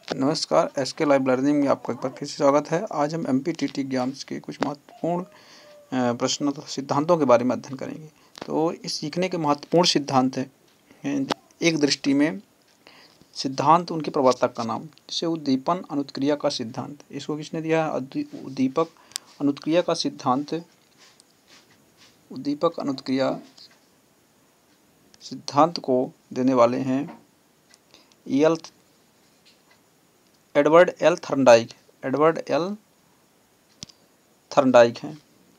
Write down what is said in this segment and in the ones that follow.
नमस्कार, SK live learning में आपका एक बार फिर से स्वागत है। आज हम एमपीटीटी एग्जाम्स के कुछ महत्वपूर्ण प्रश्नों तथा सिद्धांतों के बारे में अध्ययन करेंगे। तो इस सीखने के महत्वपूर्ण सिद्धांत हैं। एक दृष्टि में सिद्धांत उनके प्रवर्तक का नाम, जिसे उद्दीपन अनुत्क्रिया का सिद्धांत। इसको किसने दिया है? उद्दीपक अनुत्क्रिया का सिद्धांत। उद्दीपक अनुत्क्रिया सिद्धांत को देने वाले हैं एडवर्ड एल थर्नडाइक हैं।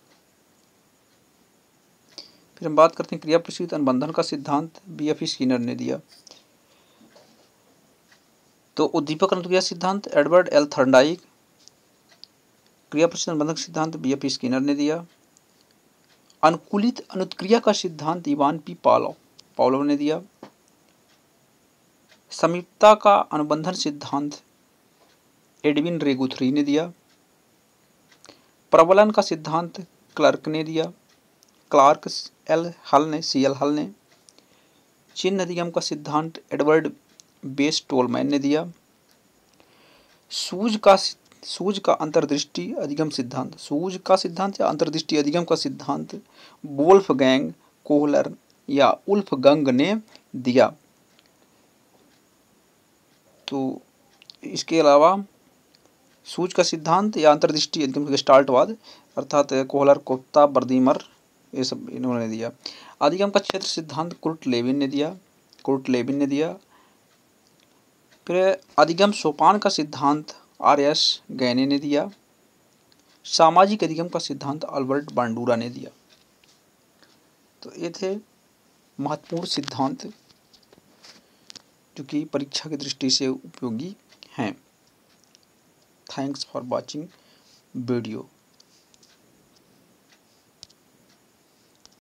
फिर हम बात करते हैं क्रिया प्रसूत अनुबंधन का सिद्धांत, बीएफ स्किनर ने दिया। तो उद्दीपक अनुक्रिया सिद्धांत एडवर्ड एल थर्नडाइक, क्रिया प्रसूत अनुबंधन का सिद्धांत बीएफ स्किनर ने दिया। अनुकूलित अनुत्क्रिया का सिद्धांत इवान पी पावलोव ने दिया। समीपता का अनुबंधन सिद्धांत एडविन रे गुथरी ने दिया। प्रबलन का सिद्धांत क्लार्क सीएल हल ने। चिन्ह अधिगम का सिद्धांत एडवर्ड बेस टोलमैन ने दिया। सूझ का अंतर्दृष्टि अधिगम सिद्धांत, सूझ का सिद्धांत या अंतर्दृष्टि अधिगम का सिद्धांत वोल्फगैंग कोहलर या उल्फगंग ने दिया। तो इसके अलावा सूझ का सिद्धांत या अंतर्दृष्टि अधिगम गेस्टाल्टवाद अर्थात कोहलर, कोप्ता, बर्दीमर, ये सब इन्होंने दिया। अधिगम का क्षेत्र सिद्धांत कुर्ट लेविन ने दिया। फिर अधिगम सोपान का सिद्धांत आर.एस. गैने ने दिया। सामाजिक अधिगम का सिद्धांत अल्बर्ट बांडूरा ने दिया। तो ये थे महत्वपूर्ण सिद्धांत जो कि परीक्षा की दृष्टि से उपयोगी हैं। Thanks for watching video.